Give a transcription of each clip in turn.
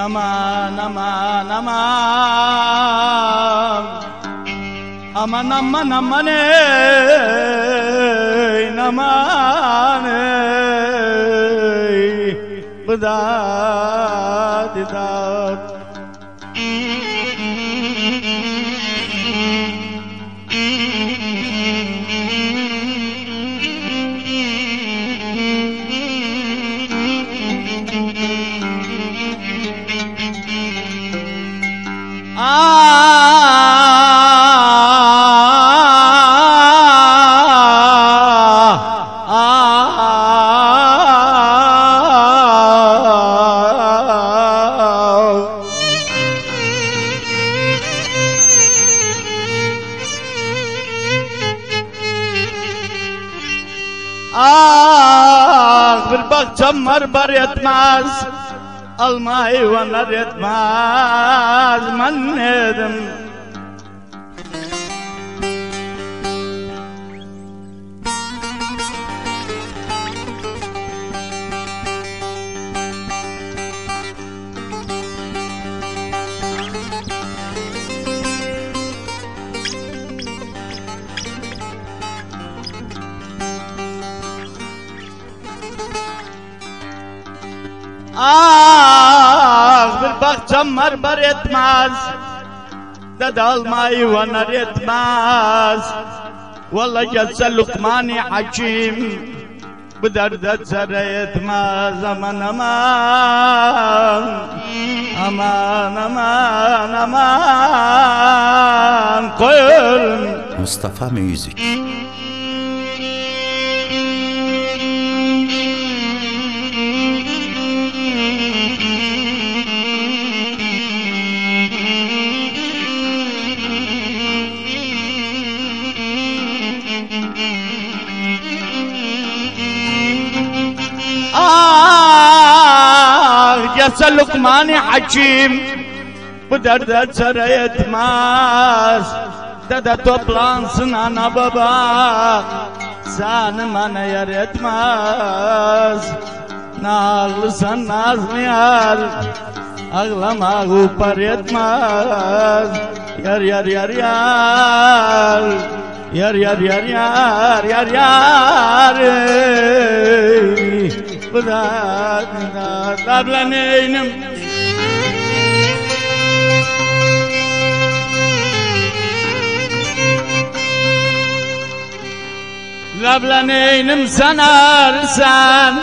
aman aman aman. Aman aman aman ey aman ey bıdat idat. Bir bahçem var bar yetmez, alma hayvanlar yetmez, ben nedim? Bir bahçem var bar yetmez, dede alma hayvanlar yetmez. Vallahi gelse Lukman-ı Hakim bu derde çare yetmez. Aman aman aman aman aman koyun. Mustafa Müzik. Gelse Lukman-ı Hakim bu derde çare yetmez. Dede toplansın ana baba, sanım ana yer etmez. Nazlısan nazlı yar, ağlama kupar yetmez. Yar yar yar yar, yar yar yar yar yar yar. Bırak ablaneynim, ablaneynim sanarsan,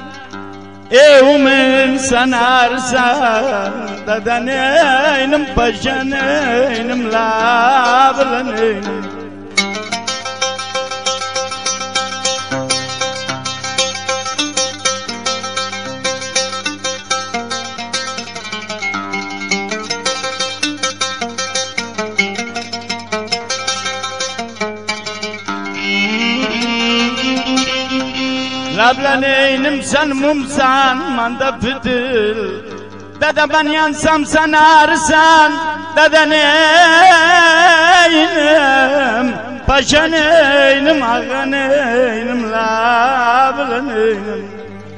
evimin sanarsan, dadaneynim paşaneynim, ablaneynim. Lablaneynim sen mumsan, manda fitil. Dede ben yansam sen arsan, dede neynim? Paşa neynim, ağa neynim, lablaneynim.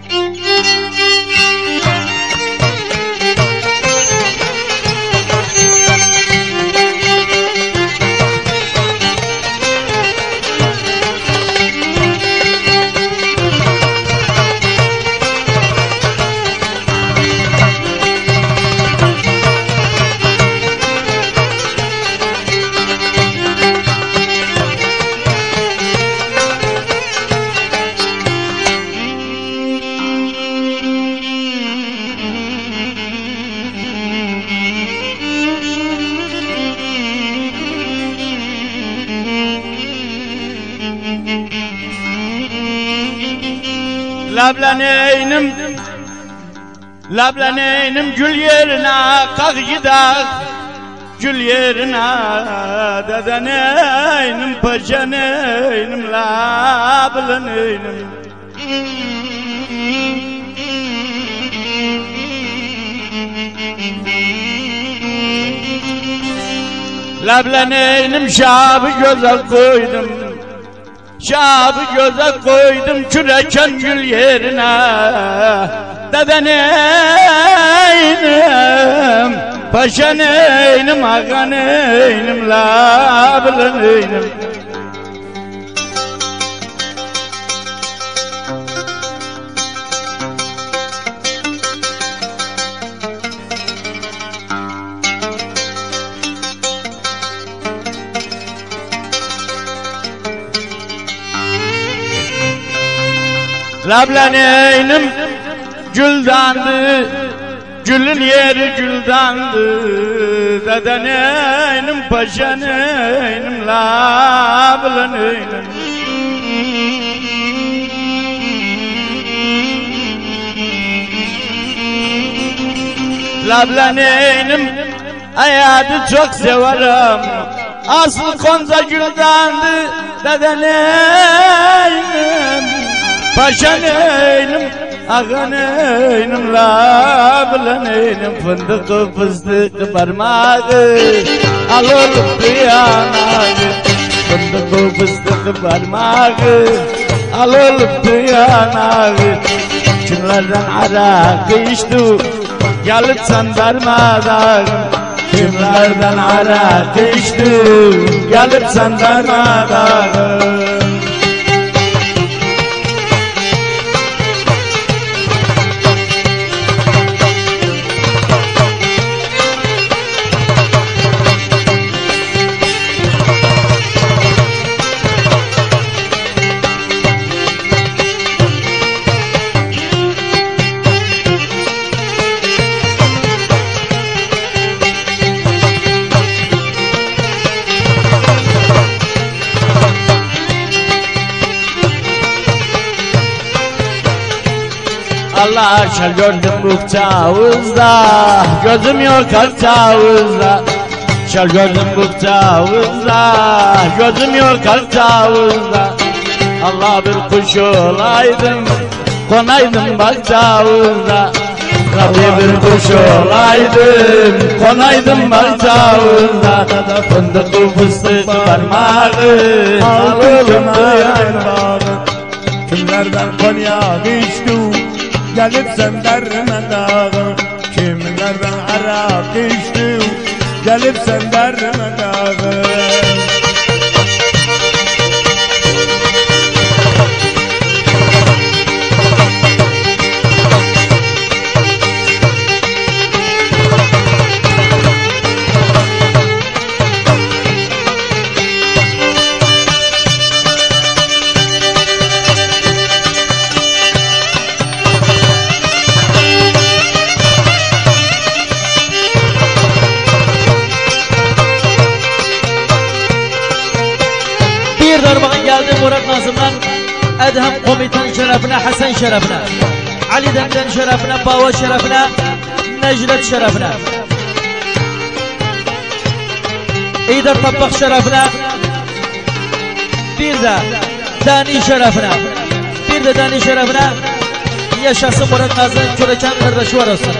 Lablaneynim gül yerine kalk gidak, gül yerine dedeneynim paşaneynim, lablaneynim. Lablaneynim şabı göze koydum, şabı göze koydum, küreken gül yerine. deden eynim, paşan eynim, ağan eynim, labilen eynim. Lablan eynim güldandı, gülün yeri güldandı. Deden eynim, paşan eynim, lablan eynim. Lablan eynim, hayatı çok severim. Asıl konza güldandı, deden eynim, paşan eynim, ağan eynim, labilen eynim. Fındıkı fıstıkı parmağı alırıp yanağı. Fındıkı fıstıkı parmağı alırıp yanağı. Kimlerden arak içti gelip sandarmadan. Kimlerden arak içti gelip sandarmadan. Allah şer gördüm bu çağızda, gözüm yok her çağızda. Şer gördüm bu çağızda, gözüm yok her çağızda. Allah bir kuş olaydım, konaydım bak çağızda. Rabbi bir kuş olaydım, konaydım bak çağızda. Fındıklı fıstıklı parmağı alırım dayanmağı. Kimlerden Konya geçti gelip sen derme dağı. Kimlerden Arap geçti gelip sen derme dağı. geldi Murat Nazım'dan Edhem Komitan şerefine, Hasan şerefine, Ali Demden şerefine, Bava şerefine, Necdet şerefine, İdar Tabak şerefine, bir de Dani şerefine, bir de Dani şerefine. Yaşasın Murat Nazım, Köreken kardeşi var olsun.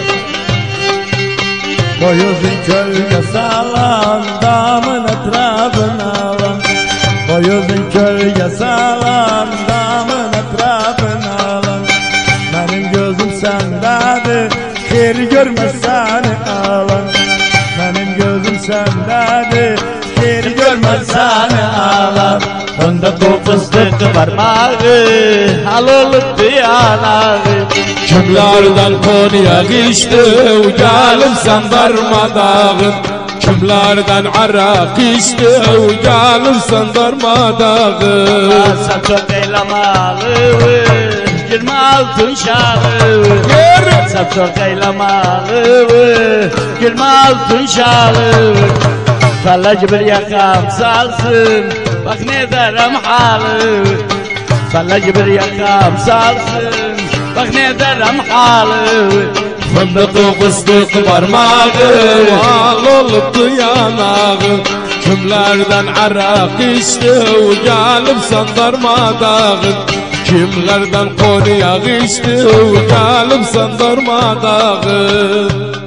Boyozun kölge sağlam, damın etrafına alan. Boyozun kölge sağlam, damın etrafına alan. Benim gözüm sendedir, her görmez seni alan. Benim gözüm sendedir, her görmez seni alan. Fındık bu fıstık parmağı, al olup yanağı. Kimlerden Konya geçti, ucalim sen darmadağın. Kimlerden Arak içti, ucalim sen darmadağın. Sen çok eylemalı, girme altın şalı. Sen çok eylemalı, girme altın şalı. Fallacı bir yakam salsın, bak ne derim halı. Fallacı bir yakam salsın, bak ne derim halı. Fındık fıstık parmağı, al olup yanağı. Kimlerden Arak içti, ucalim sen darmadağın. Kimlerden Konya geçti, ucalim sen darmadağın.